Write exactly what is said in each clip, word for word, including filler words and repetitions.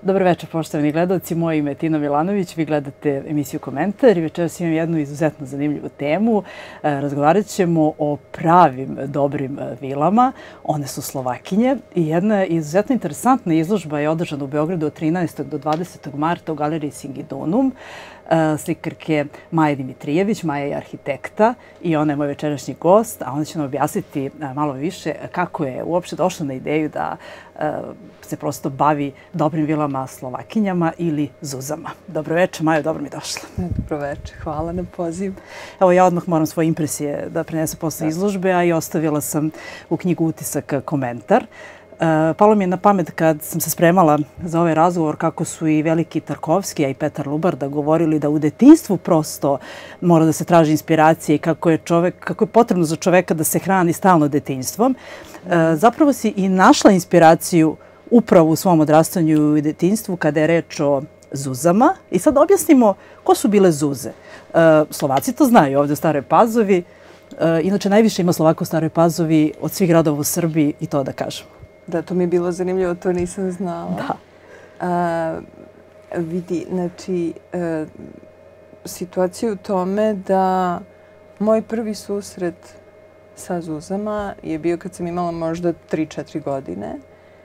Dobro večer, poštovani gledalci. Moje ime je Tina Milanović. Vi gledate emisiju Komentar i večeras imam jednu izuzetno zanimljivu temu. Razgovarat ćemo o pravim dobrim vilama. One su Slovakinje i jedna izuzetno interesantna izložba je održana u Beogradu od trinaestog do dvadesetog marta u galeriji Singidunum slikarke Maje Dimitrijević. Maja je arhitekta i ona je moj večerašnji gost, a ona će nam objasniti malo više kako je uopšte došla na ideju da se prosto bavi dobrim vilama Slovakinjama ili zuzama. Dobro večer, Majo, dobro mi došla. Dobro večer, hvala na poziv. Evo, ja odmah moram svoje impresije da prenesem posle izložbe, a i ostavila sam u knjigu Utisak komentar. Palo mi je na pamet kad sam se spremala za ovaj razgovor kako su i veliki Tarkovski, a i Petar Lubarda govorili da u detinjstvu prosto mora da se traži inspiracija i kako je, čovek, kako je potrebno za čoveka da se hrani stalno detinjstvom. Zapravo si i našla inspiraciju upravo u svom odrastanju i detinjstvu kada je reč o zuzama. I sad objasnimo ko su bile zuze. Slovaci to znaju ovdje u Staroj Pazovi. Inače, najviše ima Slovaka u Staroj Pazovi od svih gradova u Srbiji i to da kažemo. Da, to mi je bilo zanimljivo, to nisam znala. Da. A, vidi, znači, a, situacija je u tome da moj prvi susret sa zuzama je bio kad sam imala možda tri četiri godine.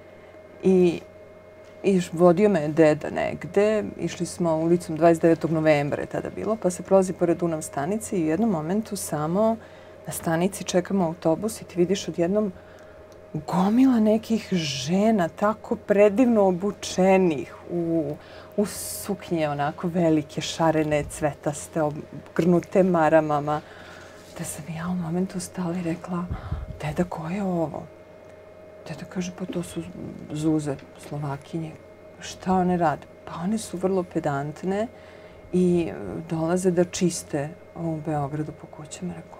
I, i vodio me deda negde. Išli smo ulicom dvadeset devetog novembra je tada bilo, pa se prolazi pored Dunav stanice i u jednom momentu samo na stanici čekamo autobus i ti vidiš odjednom gomila nekih žena tako predivno obučenih u, u suknje onako velike, šarene, cvetaste, ogrnute maramama. Da sam ja u momentu stala i rekla, deda, ko je ovo? Deda kaže, pa to su zuze, Slovakinje. Šta one rade? Pa one su vrlo pedantne i dolaze da čiste u Beogradu po kućama. Rekao,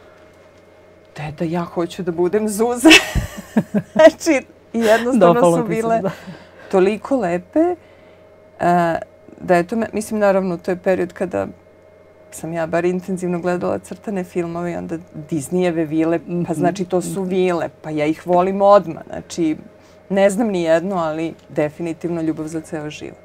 deda, ja hoću da budem zuza. Znači, jednostavno su bile toliko lepe da je to, mislim, naravno, to je period kada sam ja bar intenzivno gledala crtane filmove i onda Disneyjeve vile, pa znači to su vile, pa ja ih volim odmah. Znači, ne znam ni jedno, ali definitivno ljubav za ceo život.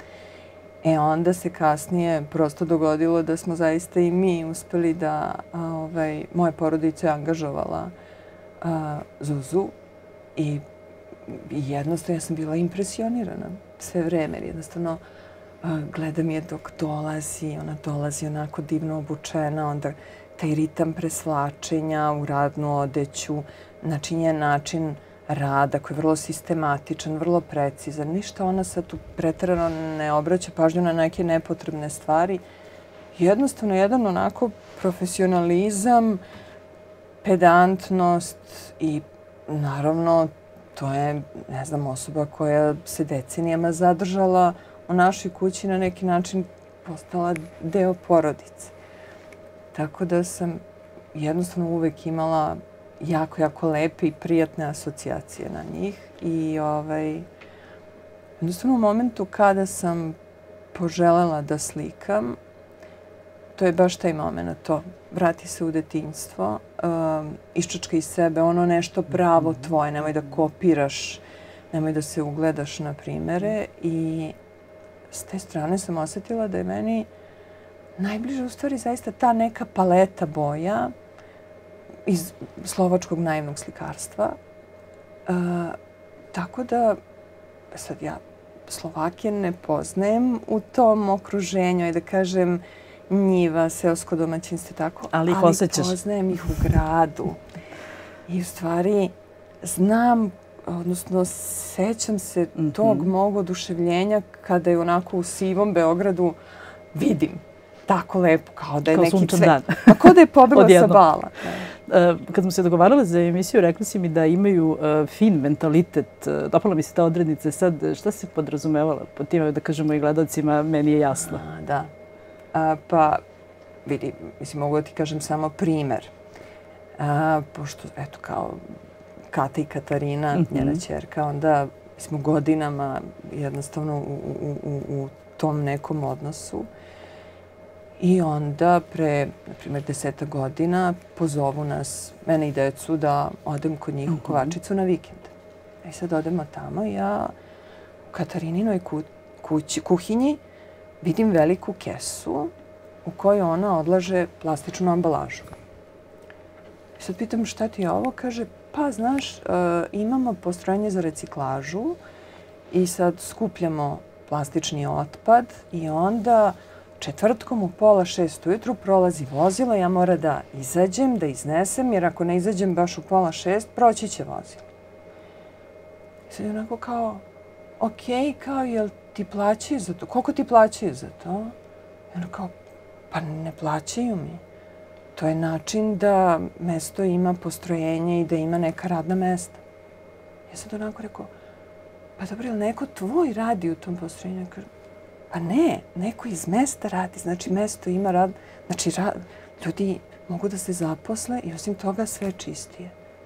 E onda se kasnije prosto dogodilo da smo zaista i mi uspeli da ovaj, moja porodica je angažovala a, Zuzu i jednostavno ja sam bila impresionirana sve vreme. Jednostavno a, gledam je dok dolazi, ona dolazi onako divno obučena, onda taj ritam presvlačenja u radnu odeću, znači njen način rada koji je vrlo sistematičan, vrlo precizan. Ništa ona sad tu preterano ne obraća pažnju na neke nepotrebne stvari. Jednostavno jedan onako profesionalizam, pedantnost i naravno to je, ne znam, osoba koja se decenijama zadržala u našoj kući na neki način postala deo porodice. Tako da sam jednostavno uvek imala jako, jako lepe i prijatne asocijacije na njih. I ovaj, jednostavno u momentu kada sam poželela da slikam, to je baš taj moment, to vrati se u detinjstvo, um, iščačka iz sebe ono nešto pravo tvoje, nemoj da kopiraš, nemoj da se ugledaš na primere. I s te strane sam osjetila da je meni najbliže u stvari zaista ta neka paleta boja iz slovačkog naivnog slikarstva. E, tako da, sad ja Slovakije ne poznajem u tom okruženju, i da kažem njiva, seosko domaćinstvo, tako, ali, ali poznajem ih u gradu. I u stvari znam, odnosno sećam se tog mog oduševljenja kada je onako u sivom Beogradu vidim tako lepo, kao da je kao neki cvet. A kao da je pobila sa bala. Kad smo se dogovarali za emisiju, rekli si mi da imaju uh, fin mentalitet. Dopala mi se ta odrednica. Sad, šta se podrazumevala po time, da kažemo i gledalcima, meni je jasno. A, da. A, pa, vidi, mislim, mogu da ti kažem samo primer. A, pošto, eto, kao Kata i Katarina, mm-hmm. njena ćerka, onda smo godinama jednostavno u, u, u, u tom nekom odnosu. I onda pre, na primjer, deseta godina pozovu nas, mene i decu, da odem kod njih u Kovačicu na vikend. I sad odemo tamo i ja Katarinинoj kući, kuhinji vidim veliku kesu u kojoj ona odlaže plastičnu ambalažu. I sad pitam šta ti je ovo? Kaže, pa znaš, imamo postrojenje za reciklažu i sad skupljamo plastični otpad i onda četvrtkom u pola šest ujutru prolazi vozilo, ja moram da izađem, da iznesem, jer ako ne izađem baš u pola šest, proći će vozilo. I sad je onako kao, ok, kao, jel ti plaćaju za to? Koliko ti plaćaju za to? I ono kao, pa ne plaćaju mi. To je način da mesto ima postrojenje i da ima neka radna mesta. Ja sad onako rekao, pa dobro, ili neko tvoj radi u tom postrojenju? Pa ne, neko iz mesta radi. Znači, mesto ima rad. Znači, ra, ljudi mogu da se zaposle i osim toga sve čistije.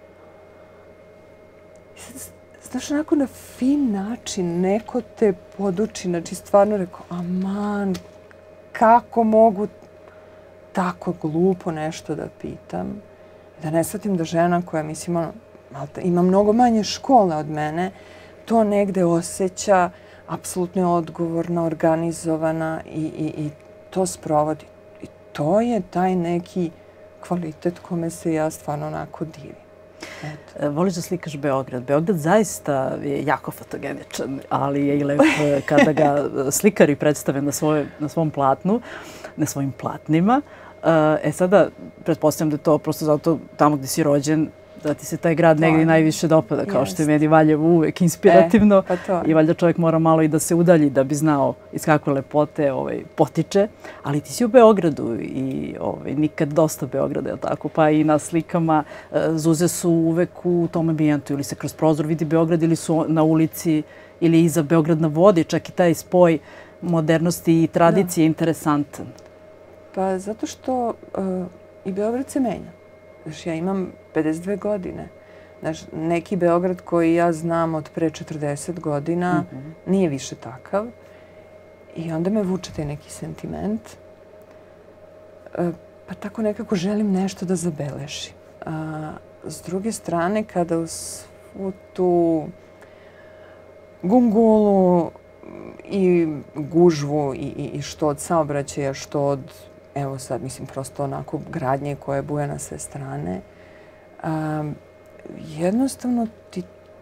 I sad, znaš, onako na fin način neko te poduči. Znači, stvarno rekao, aman, kako mogu tako glupo nešto da pitam. Da ne shvatim da žena koja, mislim, ono, ima mnogo manje škole od mene, to negde osjeća, apsolutno je odgovorna, organizovana i, i, i to sprovodi. I to je taj neki kvalitet kome se ja stvarno onako divim. Eto. Voliš da slikaš Beograd. Beograd zaista je jako fotogeničan, ali je i lep kada ga slikari predstave na, svoje, na svom platnu, na svojim platnima. E sada, pretpostavljam da je to prosto zato tamo gdje si rođen, da ti se taj grad negdje najviše dopada, kao što je meni Valjevo uvek inspirativno. E, pa I valjda čovjek mora malo i da se udalji da bi znao iz kakve lepote ovaj, potiče. Ali ti si u Beogradu i ovaj, nikad dosta Beograda, je tako? Pa i na slikama zuze su uvek u tom ambijentu. Ili se kroz prozor vidi Beograd, ili su na ulici, ili iza Beograd na vodi. Čak i taj spoj modernosti i tradicije je interesantan. Pa zato što uh, i Beograd se menja. Znaš, ja imam pedeset dve godine. Znaš, neki Beograd koji ja znam od pre četrdeset godina mm-hmm. nije više takav. I onda me vuče taj neki sentiment. Uh, pa tako nekako želim nešto da zabeležim. Uh, s druge strane, kada u svu tu gungulu i gužvu i, i, i što od saobraćaja, što od evo sad, mislim, prosto onako gradnje koje buje na sve strane. Um, jednostavno ti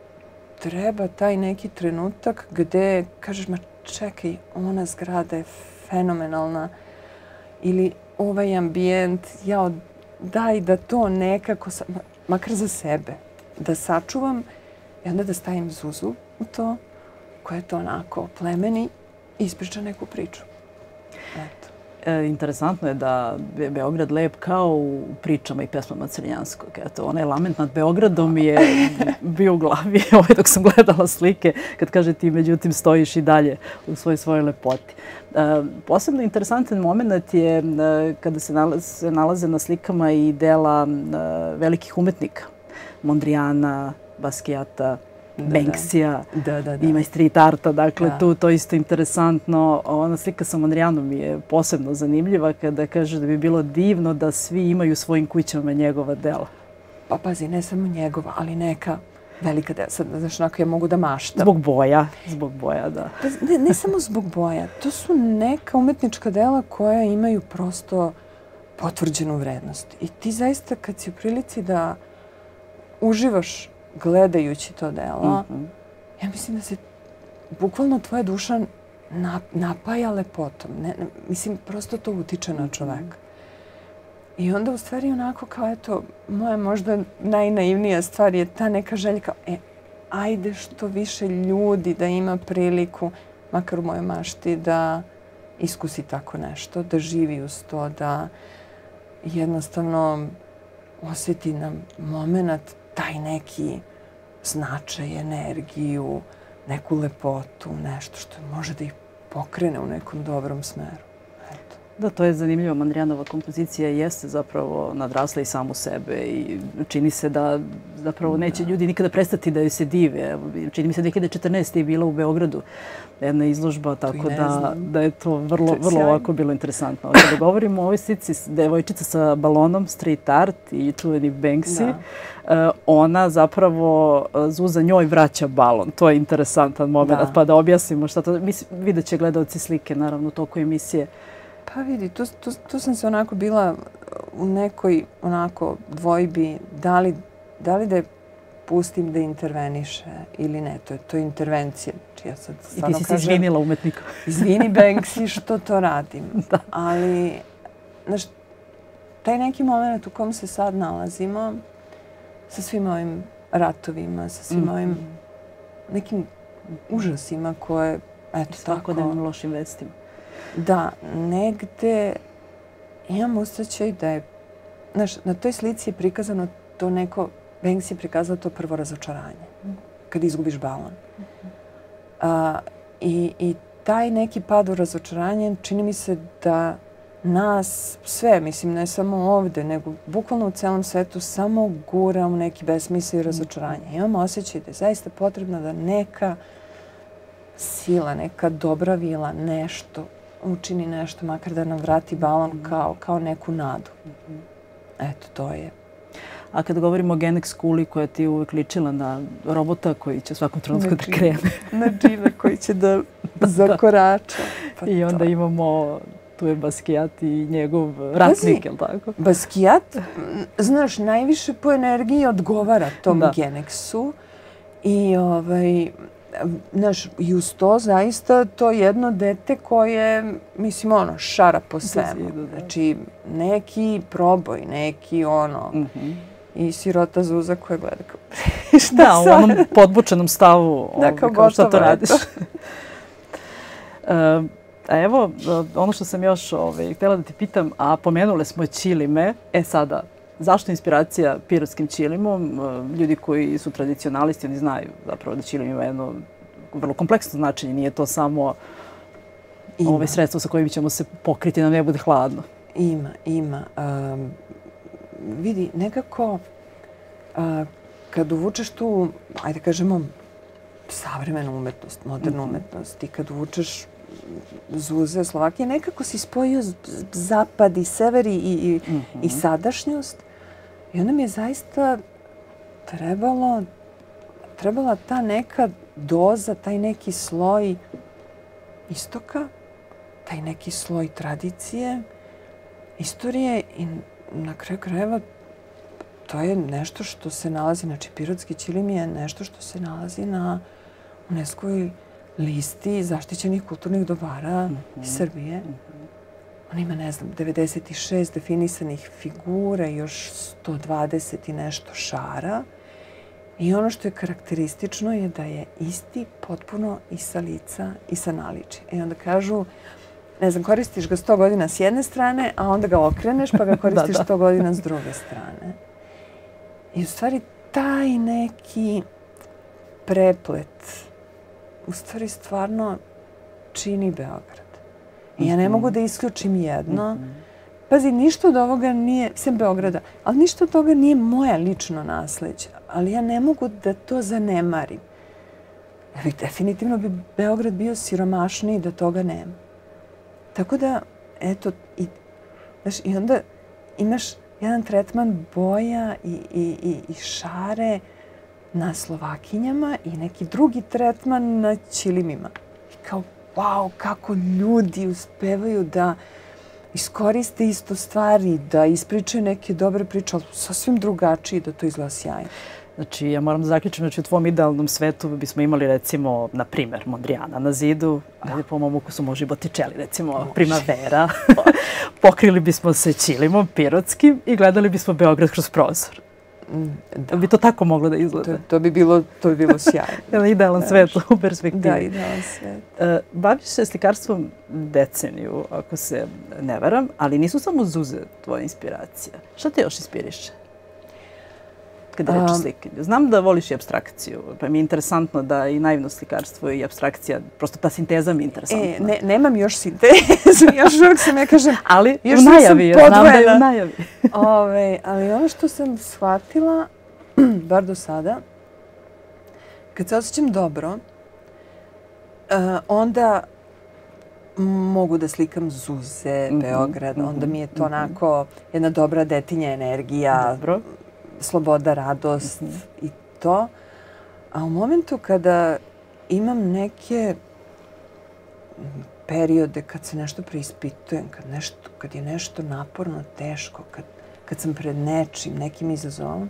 treba taj neki trenutak gde kažeš, ma čekaj, ona zgrada je fenomenalna ili ovaj ambijent, ja daj da to nekako, makar za sebe, da sačuvam i onda da stavim zuzu u to, koja je to onako plemeni i ispriča neku priču. Eto. Interesantno je da je Beograd lep kao u pričama i pesmama Crnjanskog. Eto, onaj lament nad Beogradom je bio u glavi ovaj, dok sam gledala slike, kad kaže ti međutim stojiš i dalje u svoj svojoj lepoti. Posebno interesantan moment je kada se nalaze, nalaze na slikama i dela velikih umetnika. Mondrijana, Basquiata, Banksija, da, da, da. Ima i street arta, dakle da. Tu to isto interesantno. Ona slika sa Mondrijanom je posebno zanimljiva kada kaže da bi bilo divno da svi imaju u svojim kućama njegova dela. Pa pazi, ne samo njegova, ali neka velika dela. Sad, znaš, onako ja mogu da maštam. Zbog boja, zbog boja, da. Ne, ne samo zbog boja, to su neka umetnička dela koja imaju prosto potvrđenu vrednost. I ti zaista kad si u prilici da uživaš gledajući to delo, mm-hmm. ja mislim da se bukvalno tvoja duša napaja lepotom. Ne, ne, mislim, prosto to utiče na čoveka. I onda u stvari onako kao, eto, moja možda najnaivnija stvar je ta neka željka, e, ajde što više ljudi da ima priliku, makar u mojoj mašti, da iskusi tako nešto, da živi uz to, da jednostavno osjeti na moment taj neki značaj, energiju, neku lepotu, nešto što može da ih pokrene u nekom dobrom smeru. Eto. Da, to je zanimljivo. Mondrianova kompozicija jeste zapravo nadrasla i samu sebe i čini se da zapravo neće ljudi nikada prestati da joj se dive. Čini mi se dve hiljade četrnaeste. je bila u Beogradu jedna izložba, tako da, da je to vrlo, vrlo ovako bilo interesantno. Kada govorimo o ovoj slici devojčica sa balonom, street art i čuveni Banksy, da. Ona zapravo Zuza njoj vraća balon. To je interesantan moment, da. Pa da objasnimo šta to... Vidjet će gledalci slike, naravno, u toku emisije. Pa vidi, tu, tu, tu sam se onako bila u nekoj onako dvojbi da li da, li da je pustim da interveniše ili ne. To je, to je intervencija. Znači, ja sad I ti si se izvinila umetniku. Izvini Banksy što to radim. Da. Ali, znaš, taj neki moment u kom se sad nalazimo sa svim ovim ratovima, sa svim mm. ovim nekim užasima koje, eto tako... Svakodnevnim lošim vestima. Da, negde imam osjećaj da je, znaš, na toj slici je prikazano to neko, Banksy je prikazao to prvo razočaranje, kad izgubiš balon. A, i, I taj neki pad u razočaranje čini mi se da nas sve, mislim, ne samo ovde, nego bukvalno u celom svetu samo gura u neki besmisao i razočaranje. Imam osjećaj da je zaista potrebno da neka sila, neka dobra vila, nešto učini nešto, makar da nam vrati balon kao, kao neku nadu. Eto, to je. A kad govorimo o Genex kuli koja ti je uvek ličila na robota koji će svakom trenutku da krene. Na džina koji će da zakorača. Pa I onda to. Imamo, tu je Basquiat i njegov ratnik, je li tako? Basquiat, znaš, najviše po energiji odgovara tom da. Genexu. I ovaj... Znaš, i uz to zaista to jedno dete koje, mislim, ono, šara po svemu. Znači, neki proboj, neki ono, i sirota Zuza koja gleda kao, šta da, u onom podbučenom stavu, da, kao, kao šta to radiš. A evo, ono što sam još htjela da ti pitam, a pomenule smo ćilime, e sada, zašto inspiracija pirotskim ćilimom? Ljudi koji su tradicionalisti, oni znaju zapravo da ćilim ima jedno vrlo kompleksno značenje. Nije to samo ove sredstvo sa kojim ćemo se pokriti da ne bude hladno. Ima, ima. Um, vidi, nekako uh, kad uvučeš tu, ajde kažemo, savremenu umetnost, modernu mm-hmm. umetnost i kad uvučeš Zuze, Slovakije, nekako si spojio zapad i sever i, i, mm-hmm. i sadašnjost. I onda mi je zaista trebalo, trebala ta neka doza, taj neki sloj istoka, taj neki sloj tradicije, istorije i na kraju krajeva to je nešto što se nalazi, znači pirotski ćilim je nešto što se nalazi na UNESCO-voj listi zaštićenih kulturnih dobara mm-hmm. iz Srbije. Mm-hmm. On ima, ne znam, devedeset šest definisanih figura i još sto dvadeset i nešto šara. I ono što je karakteristično je da je isti potpuno i sa lica i sa naličja. I onda kažu, ne znam, koristiš ga sto godina s jedne strane, a onda ga okreneš pa ga koristiš da, da. sto godina s druge strane. I u stvari taj neki preplet u stvari stvarno čini Beograd. I ja ne mogu da isključim jedno. Pazi, ništa od ovoga nije, sem Beograda, ali ništa od toga nije moja lično nasleđa. Ali ja ne mogu da to zanemarim. Definitivno bi Beograd bio siromašniji da toga nema. Tako da, eto, i, znaš, i onda imaš jedan tretman boja i, i, i, i šare na Slovakinjama i neki drugi tretman na ćilimima. I kao, wow, kako ljudi uspevaju da iskoriste isto stvari, da ispričaju neke dobre priče, ali sasvim drugačiji, da to izgleda sjajno. Znači, ja moram da zaključim, znači u tvom idealnom svetu bismo imali, recimo, na primer, Mondriana na zidu, ali po mom ukusu može i Botticelli, recimo, Primavera. Pokrili bismo se ćilimom pirotskim i gledali bismo Beograd kroz prozor. Da bi to tako moglo da izgleda? To, to bi bilo, to bi bilo sjajno. Idealan svet u perspektivi. Da, idealan svet. Uh, baviš se slikarstvom deceniju, ako se ne varam, ali nisu samo Zuze tvoja inspiracija. Šta te još inspiriše? kada je reč o slikanju? Znam da voliš i apstrakciju, pa mi je interesantno da i naivno slikarstvo i apstrakcija, prosto ta sinteza mi je interesantna. E, ne, nemam još sintezu, još uvijek sam, ja kažem, ali još u najavi je, znam da je u najavi. Ove, ali ono što sam shvatila, bar do sada, kad se osjećam dobro, uh, onda mogu da slikam Zuze, mm -hmm, Beograd, mm -hmm, onda mi je to onako mm -hmm. jedna dobra detinja energija, dobro. Sloboda, radost mm -hmm. i to. A u momentu kada imam neke periode kad se nešto preispitujem, kad, nešto, kad je nešto naporno, teško, kad, kad sam pred nečim, nekim izazovom,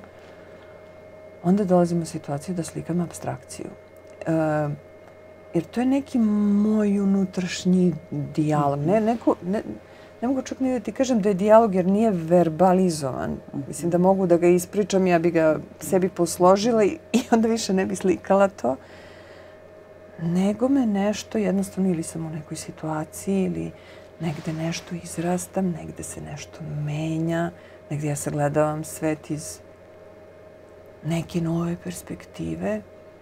onda dolazim u situaciju da slikam apstrakciju. E, jer to je neki moj unutrašnji dijalog. Ne, neko, ne, ne mogu čak ni da ti kažem da je dijalog jer nije verbalizovan. Mislim da mogu da ga ispričam, ja bi ga sebi posložila i, i onda više ne bi slikala to. Nego me nešto, jednostavno ili sam u nekoj situaciji ili negde nešto izrastam, negde se nešto menja, negde ja sagledavam svet iz neke nove perspektive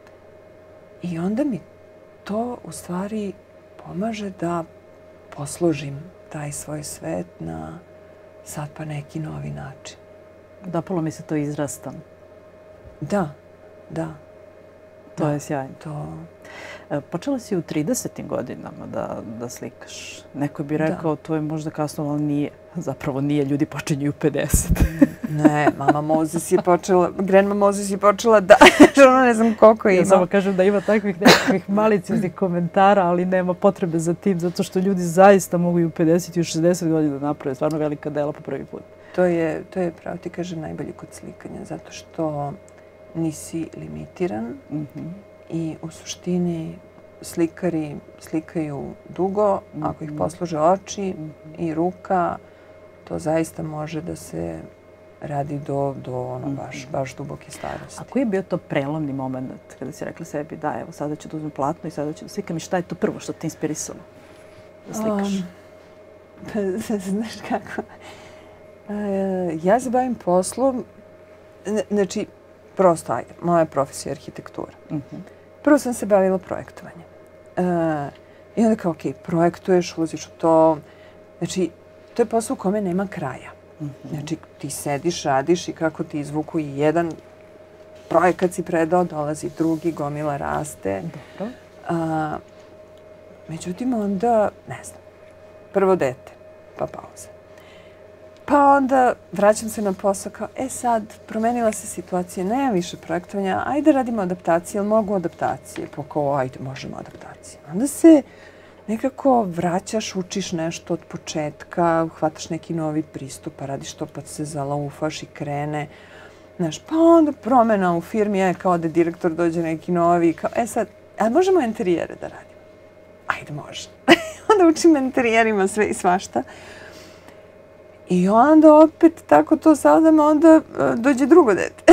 i onda mi to u stvari pomaže da posložim taj svoj svet na sad pa neki novi način. Dopalo mi se to izrastam. Da, da. To je sjajno. To... Počela si u tridesetim godinama da, da slikaš. Neko bi rekao to je možda kasno, ali nije. Zapravo nije, ljudi počinju u pedeset. Ne, mama Mozes je počela, Grandma Mozes je počela da, ono ne znam koliko ima. Ja samo kažem da ima takvih nekakvih malicioznih komentara, ali nema potrebe za tim, zato što ljudi zaista mogu i u pedeset i u šezdeset godina naprave stvarno velika dela po prvi put. To je, to je pravo ti kažem najbolje kod slikanja, zato što nisi limitiran mm-hmm. i u suštini slikari slikaju dugo, mm-hmm. ako ih posluže oči mm-hmm. i ruka, to zaista može da se radi do, do ono baš, baš duboke starosti. A koji je bio to prelomni moment kada si rekla sebi da evo sada ću da uzmem platno i sada ću da slikam i šta je to prvo što te inspirisalo da slikaš? Um, znaš kako? Uh, ja se bavim poslom, znači prosto ajde, moja profesija je arhitektura. Uh-huh. Prvo sam se bavila projektovanjem. Uh, I onda kao, ok, projektuješ, ulaziš u to. Znači, to je posao u kome nema kraja. Mm-hmm. Znači, ti sediš, radiš i kako ti izvuku i jedan projekat si predao, dolazi drugi, gomila raste. Dobro. A, međutim, onda, ne znam, prvo dete, pa pauza. Pa onda vraćam se na posao kao, e sad, promenila se situacija, nema više projektovanja, ajde radimo adaptacije, ili mogu adaptacije? Pa kao, ajde, možemo adaptacije. Onda se nekako vraćaš, učiš nešto od početka, hvataš neki novi pristup, pa radiš to, pa se zalaufaš i krene. Znaš, pa onda promjena u firmi, je kao da direktor dođe neki novi, kao, e sad, a možemo interijere da radimo? Ajde, može. Onda učim interijerima sve i svašta. I onda opet tako to sadam, onda dođe drugo dete.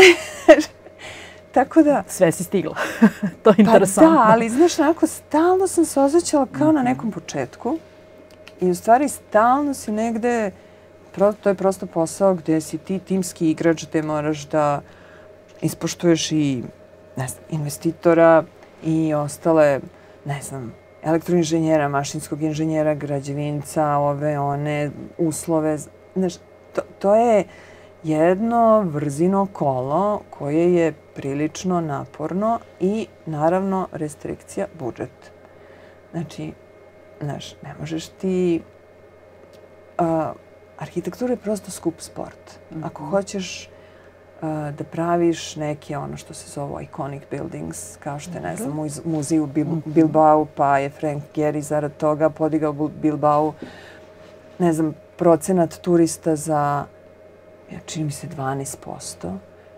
Tako da... Sve si stigla. To je interesantno. Pa da, ali znaš, onako, stalno sam se osjećala kao mm-hmm. na nekom početku. I u stvari stalno si negde, to je prosto posao gdje si ti timski igrač, gdje moraš da ispoštuješ i, ne znam, investitora i ostale, ne znam, elektroinženjera, mašinskog inženjera, građevinca, ove, one, uslove. Znaš, to, to je jedno vrzino kolo koje je prilično naporno i naravno restrikcija budžet. Znači, znaš, ne možeš ti... Uh, arhitektura je prosto skup sport. Mm-hmm. Ako hoćeš uh, da praviš neke ono što se zove iconic buildings, kao što je, ne znam, muzej u Bil- mm-hmm. Bilbao, pa je Frank Gehry zarad toga podigao Bilbao, ne znam, procenat turista za, ja čini mi se, dvanaest posto.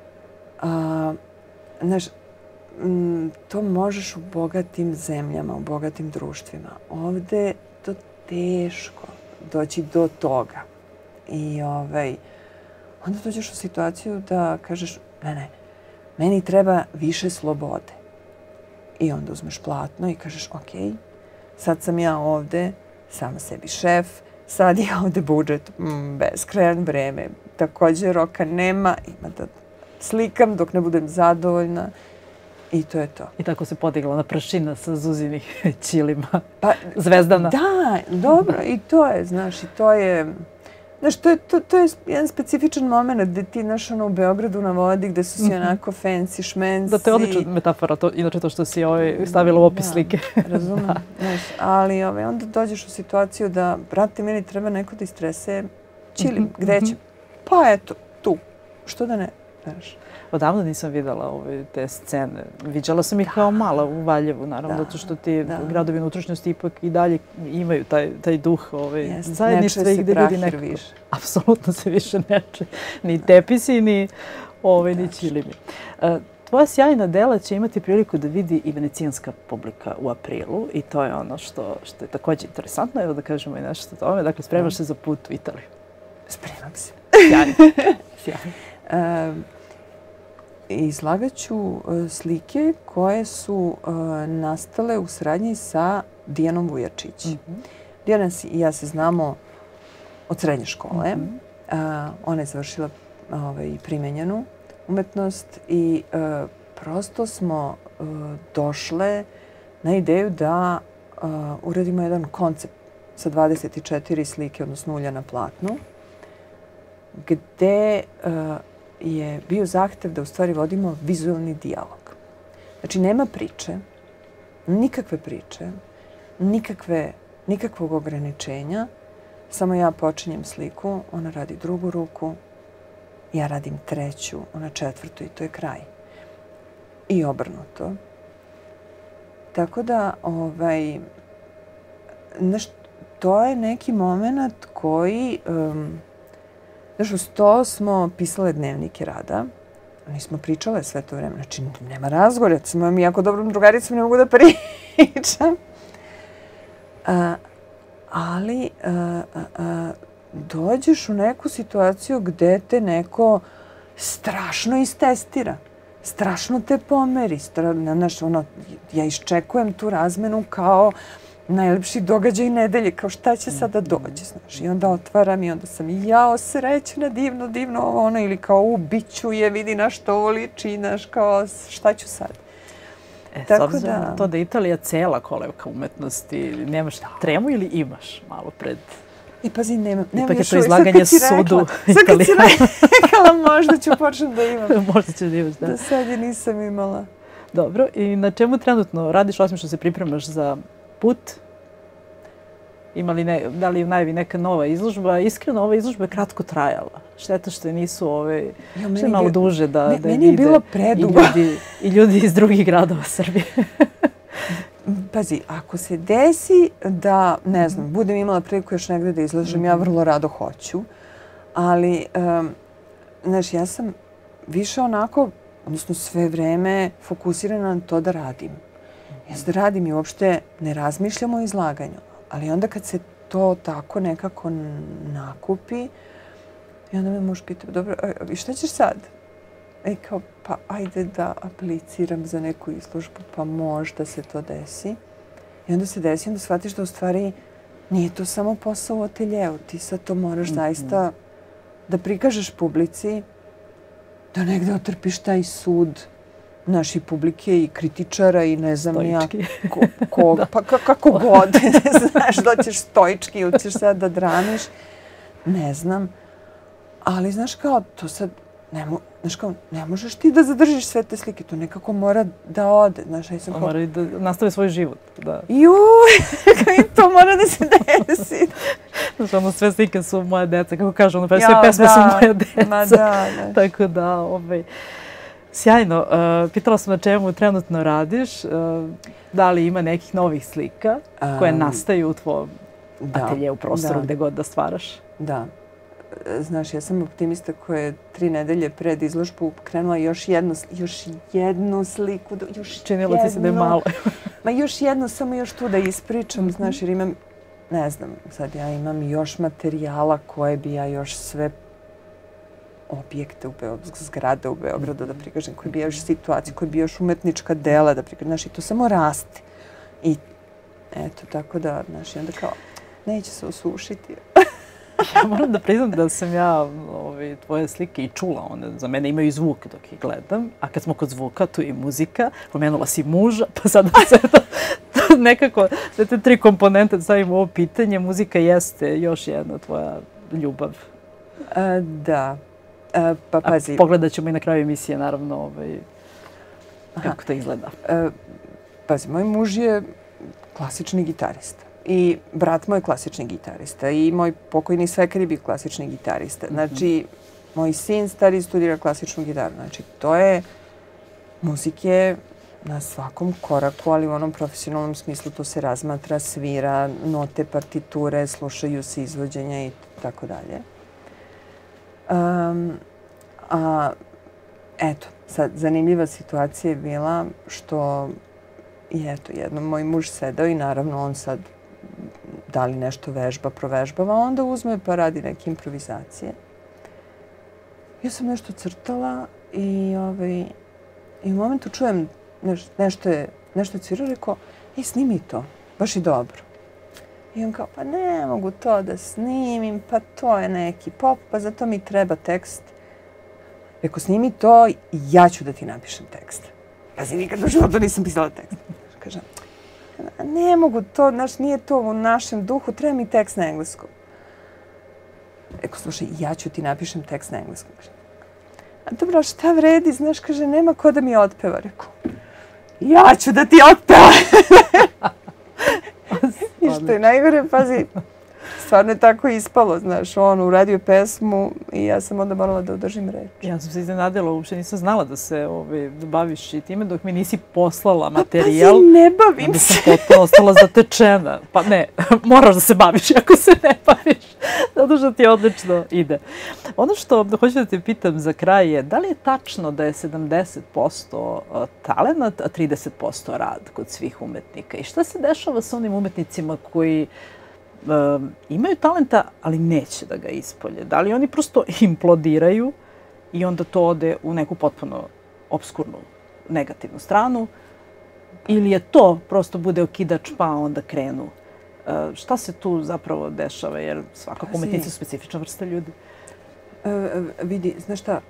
A, znaš, m, to možeš u bogatim zemljama, u bogatim društvima. Ovdje je to teško doći do toga. I ovaj, onda dođeš u situaciju da kažeš, ne, ne, meni treba više slobode. I onda uzmeš platno i kažeš, ok, sad sam ja ovdje, sama sebi šef, sad je ovdje budžet mm, beskrajan, vreme. Također roka nema, ima da slikam, dok ne budem zadovoljna. I to je to. I tako se podigla na prašina sa Zuzinih ćilima. Pa, Zvezdana. Da, dobro. I to je, znaš, i to je... Znaš, to je, to, to je jedan specifičan moment gde ti, znaš, ono, u Beogradu na vodi, gde su svi onako fancy, šmenci. Da, to je odlična metafora, to, inače to što si ovaj, stavila u opis da, slike. Razumem, znaš, ali ovaj, onda dođeš u situaciju da, brate, meni treba neko da istrese ćilim. Mm-hmm. Gde će? Pa eto, tu. Što da ne, znaš. Odavno nisam videla ove te scene. Viđala sam ih da. kao mala u Valjevu, naravno, da. zato što ti da. gradovi unutrašnjosti ipak i dalje imaju taj, taj duh ove, zajedništva i gde ljudi nekako... Više. Apsolutno se više neče. Ni tepisi, ni, ove, ni ćilimi. Tvoja sjajna dela će imati priliku da vidi i venecijanska publika u aprilu i to je ono što, što je također interesantno. Evo da kažemo i nešto o tome. Dakle, spremaš se za put u Italiju. Spremam se. Sjajno. Sjajno. um, Izlagat ću slike koje su nastale u saradnji sa Dijanom Vujačić. Mm-hmm. Dijana i ja se znamo od srednje škole. Mm-hmm. Ona je završila ovaj, primenjenu umetnost i uh, prosto smo uh, došle na ideju da uh, uradimo jedan koncept sa dvadeset četiri slike, odnosno ulja na platnu, gde uh, je bio zahtev da u stvari vodimo vizualni dijalog. Znači, nema priče, nikakve priče, nikakve, nikakvog ograničenja. Samo ja počinjem sliku, ona radi drugu ruku, ja radim treću, ona četvrtu i to je kraj. I obrnuto. Tako da, ovaj, znaš, to je neki moment koji... Um, Znaš, uz to smo pisale dnevnike rada. Nismo pričale sve to vreme. Znači, nema razgovora. Sa mojom jako dobrom drugaricom ne mogu da pričam. A, ali a, a, a, dođeš u neku situaciju gde te neko strašno istestira. Strašno te pomeri. Stra, znaš, ono, ja iščekujem tu razmenu kao najlepši događaj nedelje, kao šta će sada dođe, znaš. I onda otvaram i onda sam i jao, srećna, divno, divno, ovo ono, ili kao u biću je, vidi na što ovo liči, znaš, kao šta ću sad. E, Tako s obzirom da... na to da je Italija cela kolevka umetnosti, nemaš tremu ili imaš malo pred... I pazi, nema, nema Ipak je još to izlaganje sudu Sad kad si rekla, možda ću počnem da imam. Možda ćeš da imaš, da. Da sad je nisam imala. Dobro, i na čemu trenutno radiš, osim što se pripremaš za put? Ima li ne, da li je u najavi neka nova izložba? Iskreno, ova izložba je kratko trajala. Šteta što nisu ove, jo, što je malo bio, duže da, me, da meni je bilo predugo. I ljudi, i ljudi iz drugih gradova Srbije. Pazi, ako se desi da, ne znam, budem imala priliku još negdje da izlažem, mm-hmm. ja vrlo rado hoću. Ali, um, znaš, ja sam više onako, odnosno sve vreme fokusirana na to da radim. Ja da radim i uopšte ne razmišljam o izlaganju. Ali onda kad se to tako nekako nakupi, i onda me muž pita, dobro, i šta ćeš sad? I kao, pa ajde da apliciram za neku izložbu, pa možda se to desi. I onda se desi, onda shvatiš da u stvari nije to samo posao u ateljeu. Ti sad to moraš mm-hmm. zaista da prikažeš publici, da negde otrpiš taj sud naši publike i kritičara i ne znam ja ko, ko, pa kako god, ne znaš, doćeš stoički ili ćeš sad da dramiš, ne znam. Ali znaš kao, to sad, ne, mo, znaš kao, ne možeš ti da zadržiš sve te slike, to nekako mora da ode. Znaš, ja sam kao... Mora i da nastave svoj život. Da. Juuu, to mora da se desi. Znaš, ono, sve slike su moje deca, kako kažu, ono, sve pesme da, su moje deca. Ma da, da. Tako da, ovaj... Sjajno. Uh, pitala sam na čemu trenutno radiš. Uh, da li ima nekih novih slika koje um, nastaju u tvojom ateljeu, prostoru, da. Gde god da stvaraš? Da. Znaš, ja sam optimista koja je tri nedelje pred izložbu krenula još jednu, još jednu sliku. Još Činilo ti se da je malo. Ma još jednu, samo još tu da ispričam. Mm-hmm. Znaš, jer imam, ne znam, sad ja imam još materijala koje bi ja još sve objekte u Beogradu, zgrade u Beogradu, da prikažem, koji bi još situaciju, koji bi još umetnička dela, da prikažem, znaš, i to samo raste. I eto, tako da, znaš, i onda kao, neće se osušiti. Ja moram da priznam da sam ja ove, tvoje slike i čula. One za mene imaju i zvuk dok ih gledam. A kad smo kod zvuka, tu je i muzika. Pomenula si muža, pa sada se to, to nekako, sve te tri komponente da stavim u ovo pitanje. Muzika jeste još jedna tvoja ljubav. A, da. A, pa pazi. A pogledat ćemo i na kraju emisije, naravno, ovaj, kako to izgleda. A, pazi, moj muž je klasični gitarista. I brat moj je klasični gitarista. I moj pokojni svekar je bio klasični gitarista. Znači, moj sin stari studira klasičnu gitaru. Znači, to je muzike na svakom koraku, ali u onom profesionalnom smislu to se razmatra, svira, note, partiture, slušaju se izvođenja i tako dalje. Um, a, eto, sad, zanimljiva situacija je bila što je, eto, jednom moj muž sedao i naravno on sad da li nešto vežba, provežbava, onda uzme pa radi neke improvizacije. Ja sam nešto crtala i, ovaj, i u momentu čujem neš, nešto je, nešto je cvirao, rekao, ej, snimi to, baš i dobro. I on kao, pa ne mogu to da snimim, pa to je neki pop, pa zato mi treba tekst. Rekao, snimi to, ja ću da ti napišem tekst. Pazi, nikad u životu nisam pisala tekst. Kažem, ne mogu to, znaš, nije to u našem duhu, treba mi tekst na engleskom. Rekao, slušaj, ja ću ti napišem tekst na engleskom. A dobro, šta vredi, znaš, kaže, nema ko da mi otpeva. Rekao, ja ću da ti otpeva. I što je najgore, pazi, stvarno je tako ispalo, znaš, on uradio pesmu i ja sam onda morala da održim reč. Ja sam se iznenadila, uopšte nisam znala da se ove, da baviš i time dok mi nisi poslala materijal. Pa pazi, ne bavim se. se. Onda sam potpuno ostala zatečena. Pa ne, moraš da se baviš ako se ne baviš. Zato što ti odlično ide. Ono što hoću da te pitam za kraj je, da li je tačno da je sedamdeset posto talenat, a trideset posto rad kod svih umetnika? I šta se dešava sa onim umetnicima koji Um, imaju talenta, ali neće da ga ispolje? Da li oni prosto implodiraju i onda to ode u neku potpuno obskurnu, negativnu stranu? Ili je to prosto bude okidač pa onda krenu? Uh, šta se tu zapravo dešava? Jer svakako umetnici su specifična vrsta ljudi. Uh, vidi, znaš šta,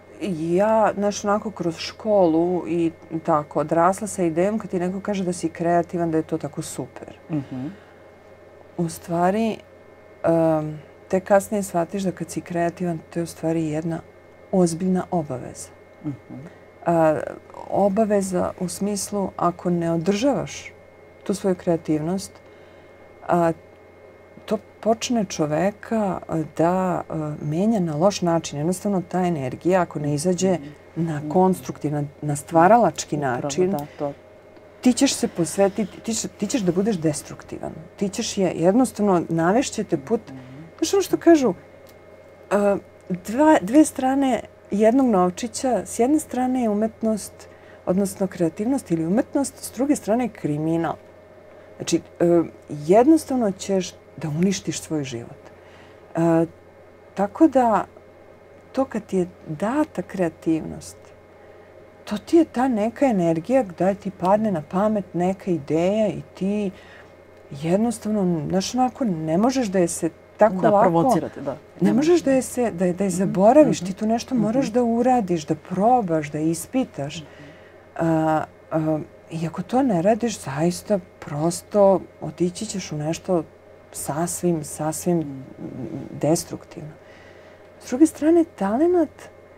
ja, znaš, onako kroz školu i tako, odrasla sa idejom kad ti neko kaže da si kreativan, da je to tako super. Mhm. U stvari, um, te kasnije shvatiš da kad si kreativan, to je u stvari jedna ozbiljna obaveza. Uh-huh. Uh, obaveza u smislu, ako ne održavaš tu svoju kreativnost, uh, to počne čoveka da uh, menja na loš način. Jednostavno, ta energija, ako ne izađe na konstruktivan, na stvaralački način, da, to. ti ćeš se posvetiti, ti, ti ćeš da budeš destruktivan. Ti ćeš je jednostavno navešćete put. Znaš ono što kažu, uh, dva, dve strane jednog novčića, s jedne strane je umetnost, odnosno kreativnost ili umetnost, s druge strane je kriminal. Znači, uh, jednostavno ćeš da uništiš svoj život. Uh, tako da, to kad ti je data kreativnost, to ti je ta neka energija gdje ti padne na pamet neka ideja i ti jednostavno, znaš, onako, ne možeš da je se tako da, lako... provocirate, da. Ne možeš da je se, da je, da je zaboraviš, ti tu nešto moraš da uradiš, da probaš, da ispitaš. A, a, I ako to ne radiš, zaista prosto otići ćeš u nešto sasvim, sasvim destruktivno. S druge strane, talenat,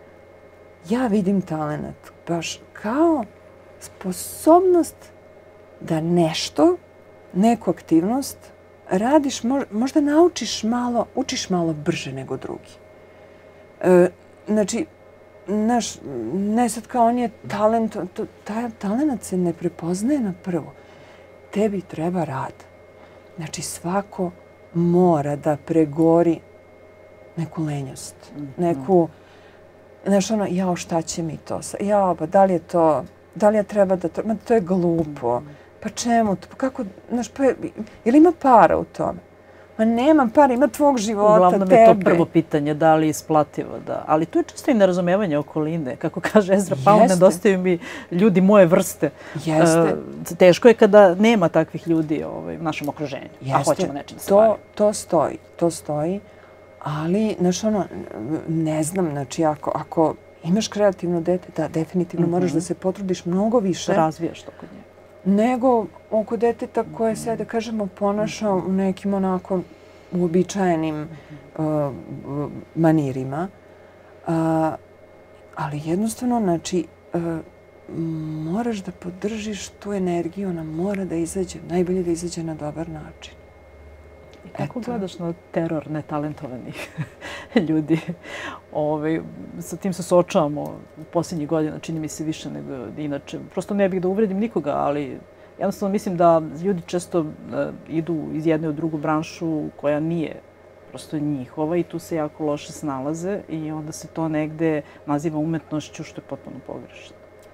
ja vidim talenat baš kao sposobnost da nešto, neku aktivnost, radiš, možda naučiš malo, učiš malo brže nego drugi. E, znači, naš, ne sad kao on je talent, to, taj talent se ne prepoznaje na prvo. Tebi treba rad. Znači, svako mora da pregori neku lenjost, neku, znaš ono, jao, šta će mi to? Jao, pa da li je to, da li ja treba da to, ma to je glupo. Pa čemu to? Pa kako, znaš, pa je li ima para u tome? Ma nema para, ima tvog života, Uglavnom tebe. Uglavnom je to prvo pitanje, da li je isplativo, da. Ali tu je često i nerazumevanje okoline. Kako kaže Ezra Pound, nedostaju mi ljudi moje vrste. Jeste. E, teško je kada nema takvih ljudi ovaj, u našem okruženju. Jeste. A hoćemo nečim da se to, bavimo. To stoji, to stoji. Ali, znaš, ono, ne znam, znači, ako, ako imaš kreativno dete, da, definitivno mm-hmm. moraš da se potrudiš mnogo više. Da razvijaš to kod nje. Nego oko deteta koje se, da kažemo, ponaša u nekim onako uobičajenim uh, manirima. Uh, ali jednostavno, znači, uh, moraš da podržiš tu energiju, ona mora da izađe, najbolje da izađe na dobar način. I kako Eto. gledaš na teror netalentovanih ljudi? Ove, sa tim se suočavamo u posljednjih godina, čini mi se više nego inače. Prosto ne bih da uvredim nikoga, ali jednostavno mislim da ljudi često uh, idu iz jedne u drugu branšu koja nije prosto njihova i tu se jako loše snalaze i onda se to negde naziva umetnošću, što je potpuno pogrešno.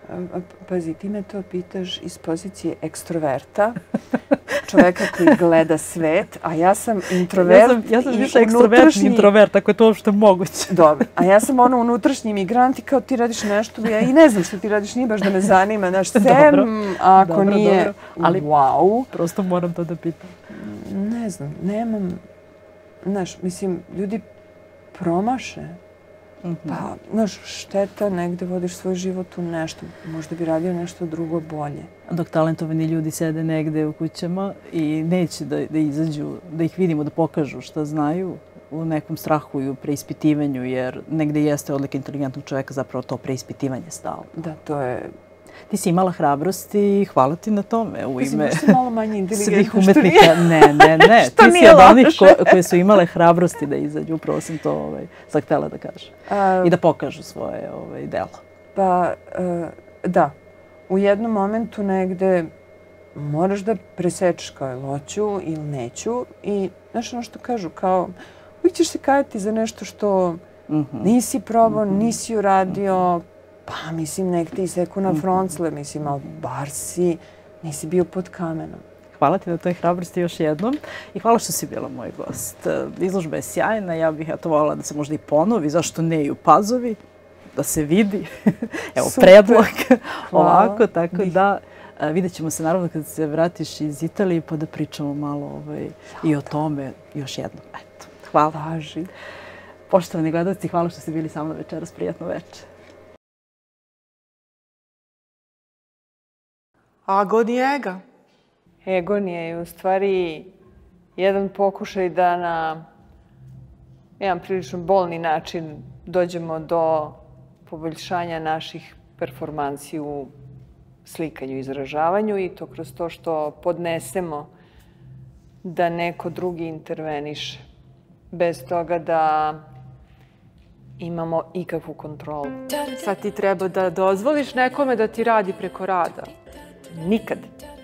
Pazi, ti me to pitaš iz pozicije ekstroverta, čoveka koji gleda svet, a ja sam introvert. Ja sam, ja sam više ekstrovertni introvert, ako je to uopšte moguće. Dobro, a ja sam ono unutrašnji migrant i kao ti radiš nešto, ja i ne znam što ti radiš, nije baš da me zanima, znaš, sem ako dobro, nije dobro. Ali wow. Prosto moram to da pitam. Ne znam, nemam, znaš, mislim, ljudi promaše. Pa, znaš, šteta, negde vodiš svoj život u nešto. Možda bi radio nešto drugo bolje. Dok talentovani ljudi sede negde u kućama i neće da, da izađu, da ih vidimo, da pokažu šta znaju, u nekom strahu i u preispitivanju, jer negde jeste odlika inteligentnog čoveka zapravo to preispitivanje stalno. Da, to je... Ti si imala hrabrosti i hvala ti na tome u ime svih malo manje inteligentno umetnika. Ne, ne, ne. Ti si od onih ko, koje su imale hrabrosti da izađu. Upravo sam to ovaj, sad htjela da kažem. Uh, I da pokažu svoje ovaj, delo. Pa, uh, da. U jednom momentu negde moraš da presečeš kao hoću ili neću. I znaš ono što kažu, kao uvijek ćeš se kajati za nešto što mm-hmm. nisi probao, mm-hmm. nisi uradio. Pa, mislim, nek ti seku na froncle, mislim, ali bar si, nisi bio pod kamenom. Hvala ti na toj hrabrosti još jednom i hvala što si bila moj gost. Izložba je sjajna, ja bih eto voljela da se možda i ponovi, zašto ne i u Pazovi, da se vidi. Evo, super. Predlog ovako, tako bih. Da vidjet ćemo se naravno kad se vratiš iz Italije pa da pričamo malo ovaj, i o tome još jednom. Eto, hvala. Važi. Poštovani gledalci, hvala što ste bili sa mnom večeras. Prijatno večer. Agonijega. Agonija je u stvari jedan pokušaj da na jedan prilično bolni način dođemo do poboljšanja naših performansi u slikanju i izražavanju i to kroz to što podnesemo da neko drugi interveniše bez toga da imamo ikakvu kontrolu. Sad ti treba da dozvoliš nekome da ti radi preko rada. Nikad.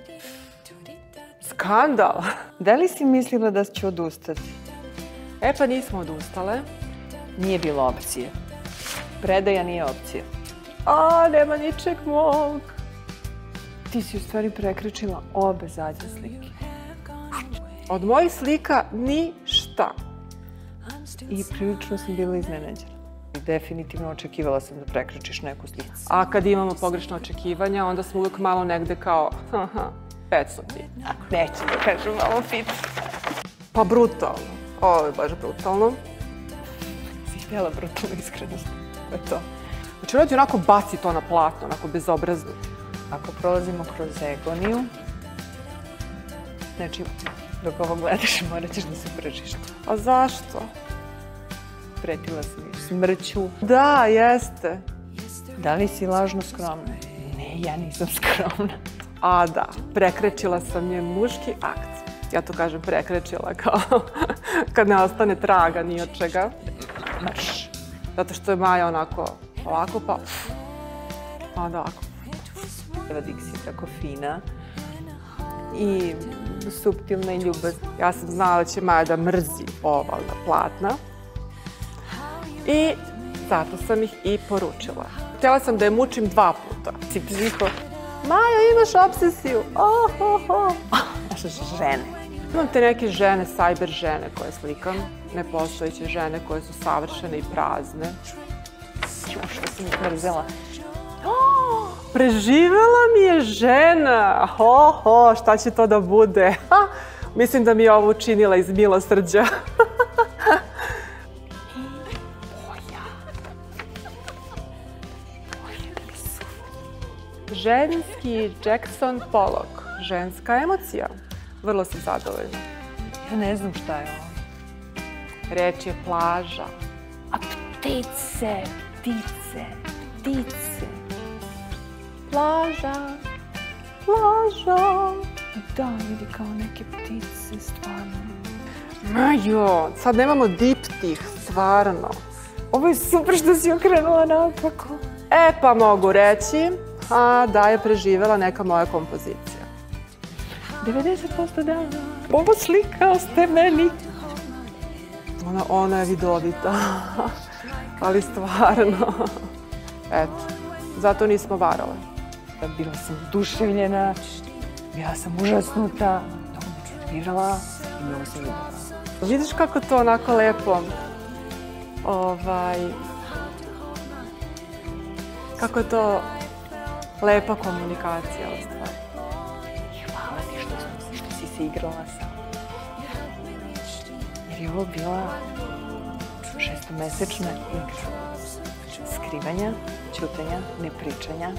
Skandal. Da li si mislila da ću odustati? E pa nismo odustale. Nije bilo opcije. Predaja nije opcija. A, nema ničeg mog. Ti si u stvari prekrečila obe zadnje slike. Od mojih slika ništa. I prilično sam bila iznenađena. Definitivno očekivala sam da prekrečiš neku sliku. A kad imamo pogrešno očekivanja, onda smo uvijek malo negde kao, haha, pecnuti. Neću da kažem malo fit. Pa brutalno. Ovo je baš brutalno. Si htjela brutalnu iskrenost. To je to. Znači, radi onako baci to na platno, onako bezobrazno. Ako prolazimo kroz agoniju, znači, dok ovo gledaš, morat ćeš da se pržiš. A zašto? Pretila sam joj smrću. Da, jeste. Da li si lažno skromna? Ne, ja nisam skromna. A da, prekrečila sam je muški akt. Ja to kažem prekrečila kao kad ne ostane traga ni od čega. Marš. Zato što je Maja onako ovako pa pa da ovako. Eva Diksi je tako fina i suptilna i ljubazna. Ja sam znala da će Maja da mrzi ovalna platna. I zato sam ih i poručila. Htjela sam da je mučim dva puta. Si psiho. Maja, imaš obsesiju. Oh, oh, oh. Naše žene. Imam te neke žene, sajber žene koje slikam. Nepostojeće žene koje su savršene i prazne. Što sam ih mrzela. Oh, preživela mi je žena. Ho, ho, šta će to da bude? Ha, mislim da mi je ovo učinila iz milosrđa. ženski Jackson Pollock, ženska emocija. Vrlo sam zadovoljna. Ja ne znam šta je ovo. Reč je plaža. A ptice, ptice, ptice. Plaža, plaža. Da, vidi kao neke ptice, stvarno. Majo, sad nemamo diptih, stvarno. Ovo je super što si okrenula naopako. E, pa mogu reći a, da je preživela neka moja kompozicija. devedeset posto da. Ovo slika ste meni. Ona, ona je vidovita, ali stvarno. Eto, zato nismo varale. Bila sam oduševljena, bila sam užasnuta, mnogo me čudirala i mnogo sam videla. Vidiš kako to onako lepo, ovaj, kako je to lepa komunikacija u stvari. Hvala ti što, smo, što si se igrala sa. Jer je ovo bila šestomesečna igra. Skrivanja, ćutanja, nepričanja,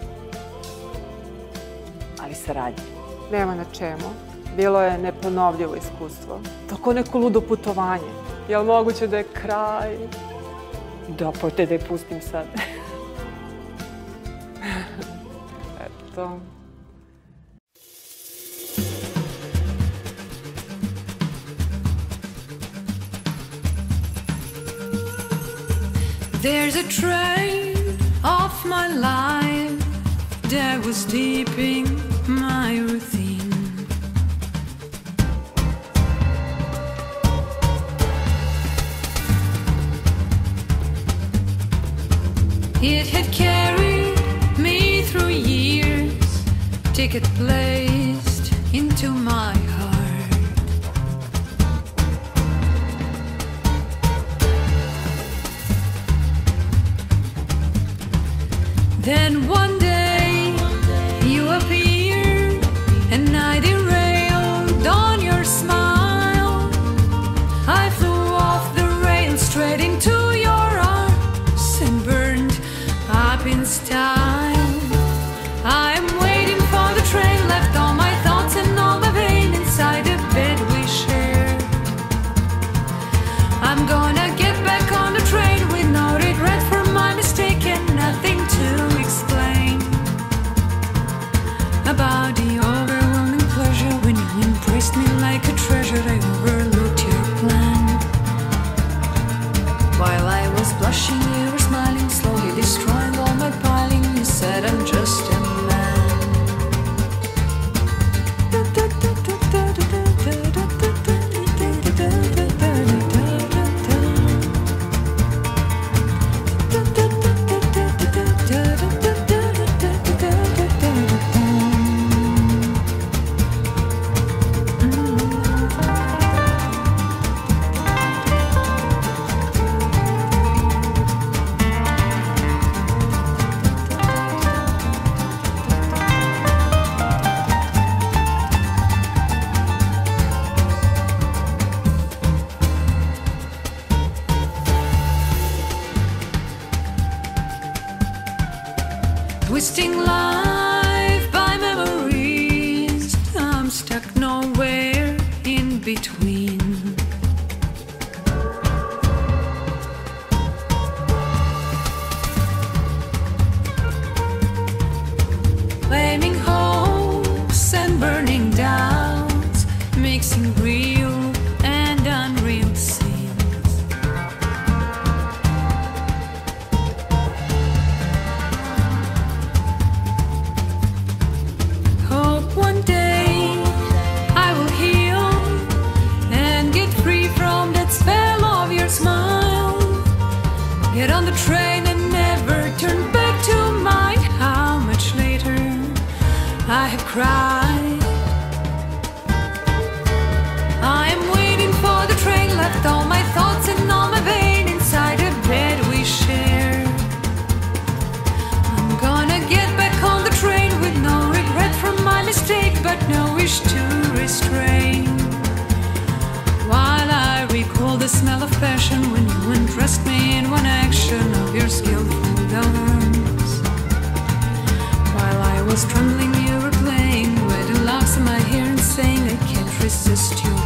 ali saradnje. Nema na čemu. Bilo je neponovljivo iskustvo. Tako neko ludo putovanje. Je li moguće da je kraj? Da, pa te da je pustim sad. Eto. There's a train of my life that was deeping my routine. It had carried me through years, ticket placed into my heart. Then one day you appeared and I derailed on your smile. I flew off the rail straight into your arms and burned up in style. I'm waiting for the train, left all my thoughts and all my pain inside the bed we shared. I'm gonna get back on the train with no regret for my mistake and nothing to explain about the overwhelming pleasure when you embraced me like a treasure. I overlooked your plan. While I was blushing, you were smiling, slowly destroying all my piling. You said I'm just a man. Twisting life by memories, I'm stuck nowhere in between. Flaming hopes and burning doubts, mixing real and unreal scenes. Hope one day I will heal and get free from that spell of your smile. Get on the train and never turn back to mine. How much later I have cried. I am waiting for the train, left all my thoughts and all my pain inside a bed we share. I'm gonna get back on the train with no regret from my mistake, but no wish to restrain. While I recall the smell of passion when you undressed me in one action of your skillful arms. While I resist your